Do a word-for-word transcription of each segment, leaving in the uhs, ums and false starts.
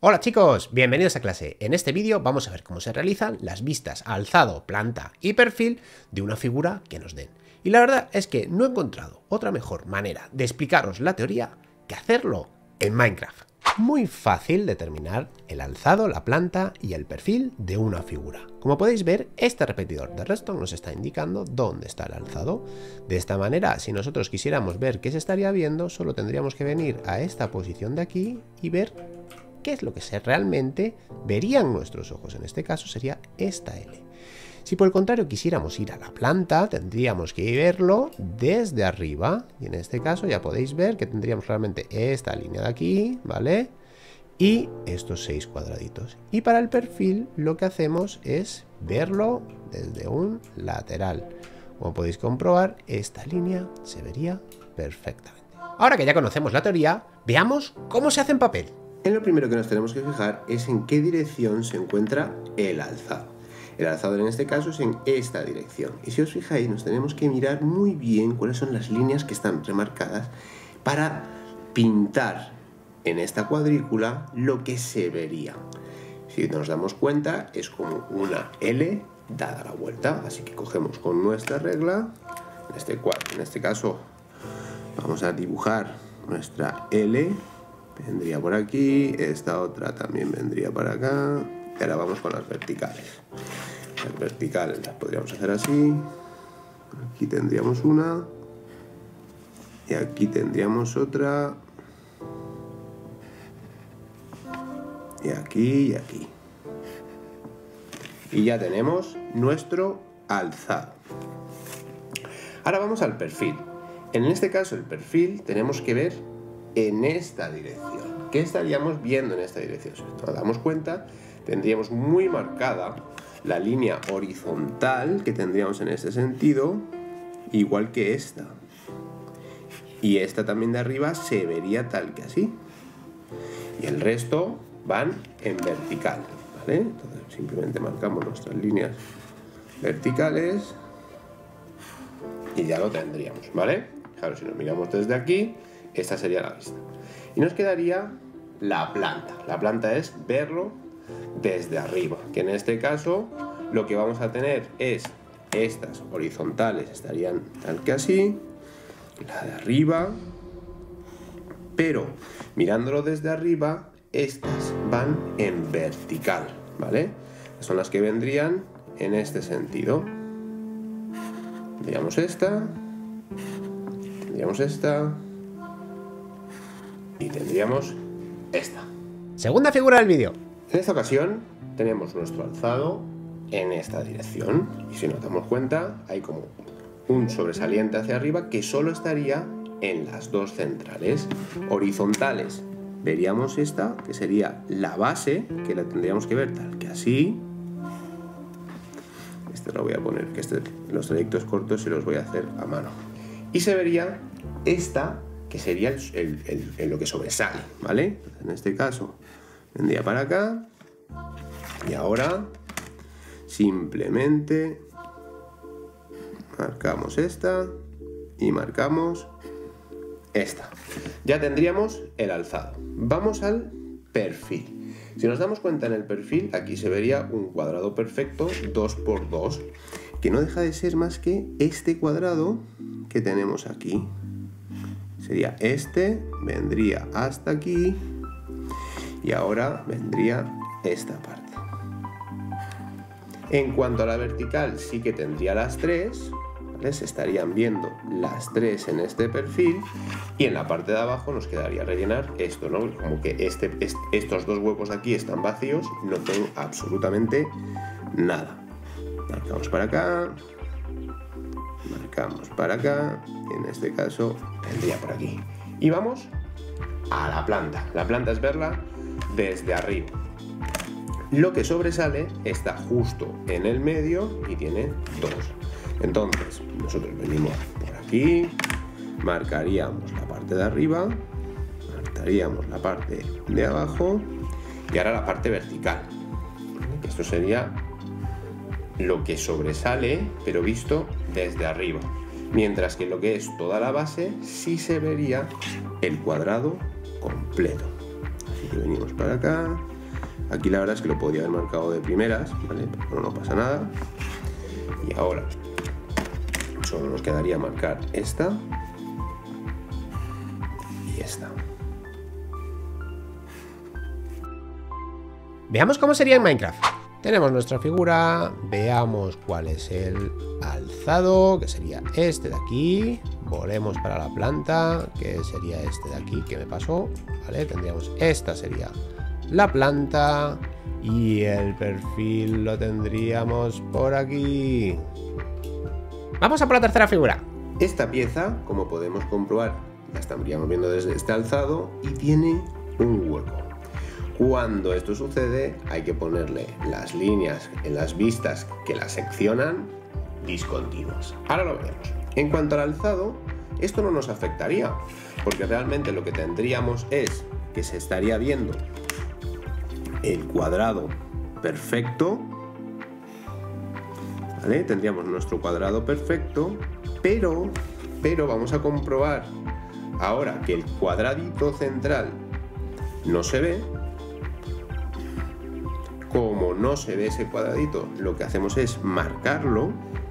Hola chicos, bienvenidos a clase. En este vídeo vamos a ver cómo se realizan las vistas alzado, planta y perfil de una figura que nos den. Y la verdad es que no he encontrado otra mejor manera de explicaros la teoría que hacerlo en Minecraft. Muy fácil determinar el alzado, la planta y el perfil de una figura. Como podéis ver, este repetidor de redstone nos está indicando dónde está el alzado. De esta manera, si nosotros quisiéramos ver qué se estaría viendo, solo tendríamos que venir a esta posición de aquí y ver qué es lo que se realmente verían nuestros ojos. En este caso sería esta L. Si por el contrario quisiéramos ir a la planta, tendríamos que verlo desde arriba. Y en este caso ya podéis ver que tendríamos realmente esta línea de aquí, ¿vale? Y estos seis cuadraditos. Y para el perfil lo que hacemos es verlo desde un lateral. Como podéis comprobar, esta línea se vería perfectamente. Ahora que ya conocemos la teoría, veamos cómo se hace en papel. En lo primero que nos tenemos que fijar es en qué dirección se encuentra el alzado. El alzado en este caso es en esta dirección. Y si os fijáis, nos tenemos que mirar muy bien cuáles son las líneas que están remarcadas para pintar en esta cuadrícula lo que se vería. Si nos damos cuenta, es como una L dada la vuelta. Así que cogemos con nuestra regla, en este, en este caso vamos a dibujar nuestra L. Vendría por aquí, esta otra también vendría para acá. Y ahora vamos con las verticales. Las verticales las podríamos hacer así. Aquí tendríamos una. Y aquí tendríamos otra. Y aquí y aquí. Y ya tenemos nuestro alzado. Ahora vamos al perfil. En este caso el perfil tenemos que ver en esta dirección. ¿Qué estaríamos viendo en esta dirección? Si nos damos cuenta, tendríamos muy marcada la línea horizontal que tendríamos en este sentido, igual que esta. Y esta también de arriba se vería tal que así. Y el resto van en vertical, ¿vale? Entonces simplemente marcamos nuestras líneas verticales y ya lo tendríamos, ¿vale? Claro, si nos miramos desde aquí, esta sería la vista. Y nos quedaría la planta. La planta es verlo desde arriba, que en este caso lo que vamos a tener es estas horizontales estarían tal que así, la de arriba, pero mirándolo desde arriba, estas van en vertical, ¿vale? Son las que vendrían en este sentido. Tendríamos esta, tendríamos esta y tendríamos esta. Segunda figura del vídeo. En esta ocasión tenemos nuestro alzado en esta dirección y si nos damos cuenta hay como un sobresaliente hacia arriba que solo estaría en las dos centrales. Horizontales veríamos esta que sería la base, que la tendríamos que ver tal que así. Este lo voy a poner, que este, los trayectos cortos se los voy a hacer a mano. Y se vería esta que sería el, el, el, el, lo que sobresale, ¿vale? En este caso vendría para acá y ahora simplemente marcamos esta y marcamos esta. Ya tendríamos el alzado. Vamos al perfil. Si nos damos cuenta en el perfil, aquí se vería un cuadrado perfecto dos por dos, que no deja de ser más que este cuadrado que tenemos aquí. Sería este, vendría hasta aquí y ahora vendría esta parte. En cuanto a la vertical, sí que tendría las tres, ¿vale? Se estarían viendo las tres en este perfil y en la parte de abajo nos quedaría rellenar esto, ¿no? Como que este, est estos dos huecos aquí están vacíos, no tengo absolutamente nada. Marcamos para acá, marcamos para acá, y en este caso vendría por aquí. Y vamos a la planta. La planta es verla desde arriba. Lo que sobresale está justo en el medio y tiene dos. Entonces, nosotros venimos por aquí, marcaríamos la parte de arriba, marcaríamos la parte de abajo y ahora la parte vertical. Esto sería lo que sobresale, pero visto desde arriba. Mientras que lo que es toda la base sí se vería el cuadrado completo. Así que venimos para acá Aquí la verdad es que lo podía haber marcado de primeras, ¿vale? Pero no pasa nada. Y ahora solo nos quedaría marcar esta y esta. Veamos cómo sería en Minecraft. Tenemos nuestra figura, veamos cuál es el alzado, que sería este de aquí. Volvemos para la planta, que sería este de aquí, que me pasó, ¿vale? Tendríamos, esta sería la planta y el perfil lo tendríamos por aquí. Vamos a por la tercera figura. Esta pieza, como podemos comprobar, la estaríamos viendo desde este alzado y tiene un hueco. Cuando esto sucede, hay que ponerle las líneas en las vistas que la seccionan discontinuas. Ahora lo veremos. En cuanto al alzado, esto no nos afectaría, porque realmente lo que tendríamos es que se estaría viendo el cuadrado perfecto, ¿vale? Tendríamos nuestro cuadrado perfecto, pero, pero vamos a comprobar ahora que el cuadradito central no se ve. Como no se ve ese cuadradito, lo que hacemos es marcarlo,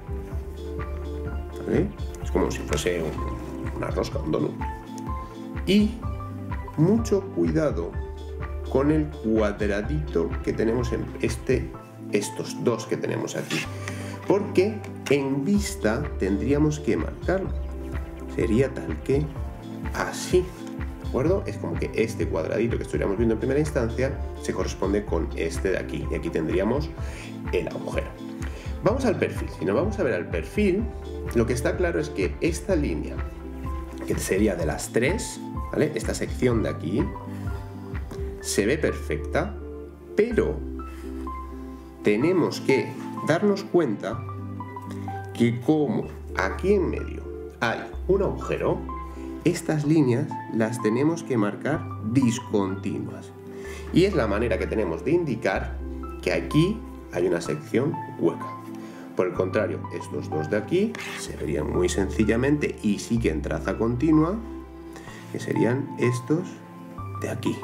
¿vale? Es como si fuese un, una rosca, un donut. Y mucho cuidado con el cuadradito que tenemos en este, estos dos que tenemos aquí, porque en vista tendríamos que marcarlo. Sería tal que así. ¿De acuerdo? Es como que este cuadradito que estuviéramos viendo en primera instancia se corresponde con este de aquí, y aquí tendríamos el agujero. Vamos al perfil. Si nos vamos a ver al perfil, lo que está claro es que esta línea, que sería de las tres, ¿vale? Esta sección de aquí se ve perfecta, pero tenemos que darnos cuenta que como aquí en medio hay un agujero, estas líneas las tenemos que marcar discontinuas. Y es la manera que tenemos de indicar que aquí hay una sección hueca. Por el contrario, estos dos de aquí se verían muy sencillamente y sí que en traza continua, que serían estos de aquí.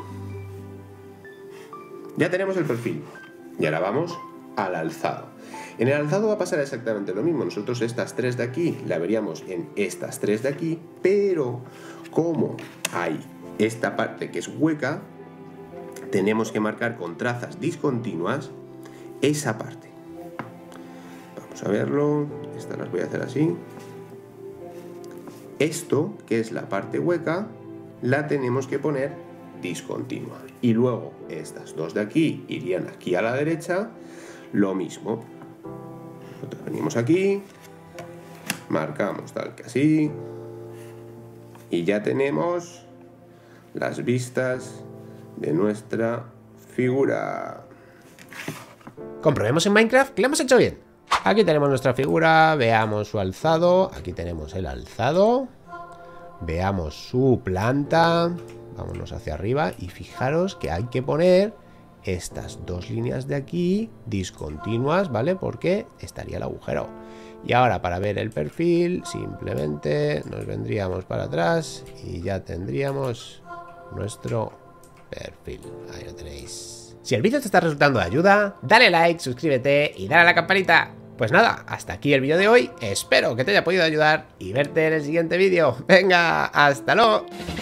Ya tenemos el perfil. Y ahora vamos al alzado. En el alzado va a pasar exactamente lo mismo. Nosotros estas tres de aquí la veríamos en estas tres de aquí, pero como hay esta parte que es hueca, tenemos que marcar con trazas discontinuas esa parte. Vamos a verlo. Estas las voy a hacer así. Esto, que es la parte hueca, la tenemos que poner discontinua. Y luego estas dos de aquí irían aquí a la derecha, lo mismo. Nosotros venimos aquí, marcamos tal que así, y ya tenemos las vistas de nuestra figura. Comprobemos en Minecraft que lo hemos hecho bien. Aquí tenemos nuestra figura, veamos su alzado, aquí tenemos el alzado, veamos su planta, vámonos hacia arriba y fijaros que hay que poner estas dos líneas de aquí discontinuas, ¿vale? Porque estaría el agujero. Y ahora para ver el perfil simplemente nos vendríamos para atrás y ya tendríamos nuestro perfil. Ahí lo tenéis. Si el vídeo te está resultando de ayuda, dale like, suscríbete y dale a la campanita. Pues nada, hasta aquí el vídeo de hoy. Espero que te haya podido ayudar y verte en el siguiente vídeo. Venga, hasta luego.